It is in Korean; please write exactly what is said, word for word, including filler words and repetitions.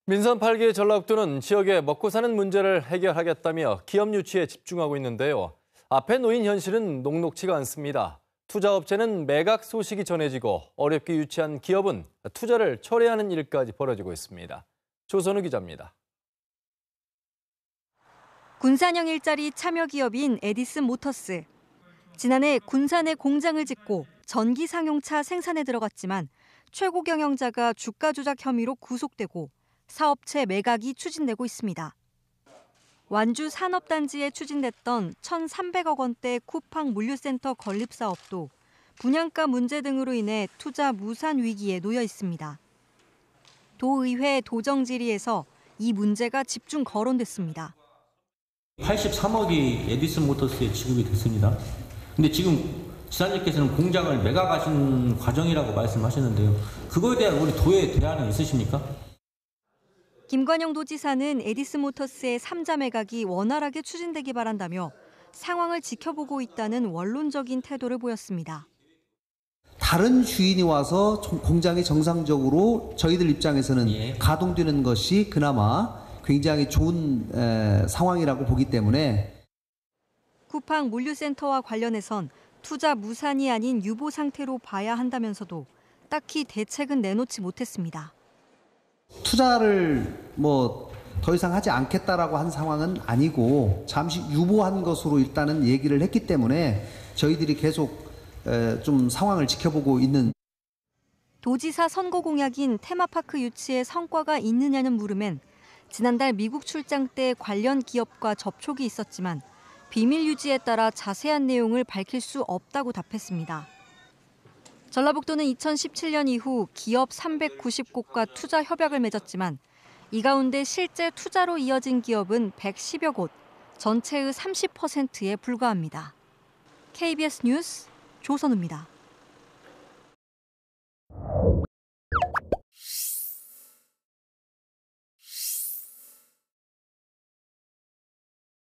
민선 팔 기 전라북도는 지역의 먹고 사는 문제를 해결하겠다며 기업 유치에 집중하고 있는데요. 앞에 놓인 현실은 녹록지가 않습니다. 투자업체는 매각 소식이 전해지고 어렵게 유치한 기업은 투자를 철회하는 일까지 벌어지고 있습니다. 조선우 기자입니다. 군산형 일자리 참여 기업인 에디슨 모터스. 지난해 군산에 공장을 짓고 전기 상용차 생산에 들어갔지만 최고 경영자가 주가 조작 혐의로 구속되고 사업체 매각이 추진되고 있습니다. 완주 산업단지에 추진됐던 천삼백억 원대 쿠팡 물류센터 건립 사업도 분양가 문제 등으로 인해 투자 무산 위기에 놓여 있습니다. 도의회 도정질의에서 이 문제가 집중 거론됐습니다. 팔십삼억이 에디슨 모터스에 지급이 됐습니다. 근데 지금 지사님께서는 공장을 매각하신 과정이라고 말씀하셨는데요. 그거에 대한 우리 도의 대안은 있으십니까? 김관영 도지사는 에디슨 모터스의 삼자 매각이 원활하게 추진되기 바란다며 상황을 지켜보고 있다는 원론적인 태도를 보였습니다. 다른 주인이 와서 공장이 정상적으로 저희들 입장에서는 예. 가동되는 것이 그나마 굉장히 좋은 에, 상황이라고 보기 때문에 쿠팡 물류센터와 관련해선 투자 무산이 아닌 유보 상태로 봐야 한다면서도 딱히 대책은 내놓지 못했습니다. 투자를 뭐 더 이상 하지 않겠다라고 한 상황은 아니고 잠시 유보한 것으로 일단은 얘기를 했기 때문에 저희들이 계속 에, 좀 상황을 지켜보고 있는. 도지사 선거 공약인 테마파크 유치에 성과가 있느냐는 물음엔 지난달 미국 출장 때 관련 기업과 접촉이 있었지만 비밀 유지에 따라 자세한 내용을 밝힐 수 없다고 답했습니다. 전라북도는 이천십칠 년 이후 기업 삼백구십 곳과 투자 협약을 맺었지만 이 가운데 실제 투자로 이어진 기업은 백십여 곳, 전체의 삼십 퍼센트에 불과합니다. 케이비에스 뉴스 조선우입니다.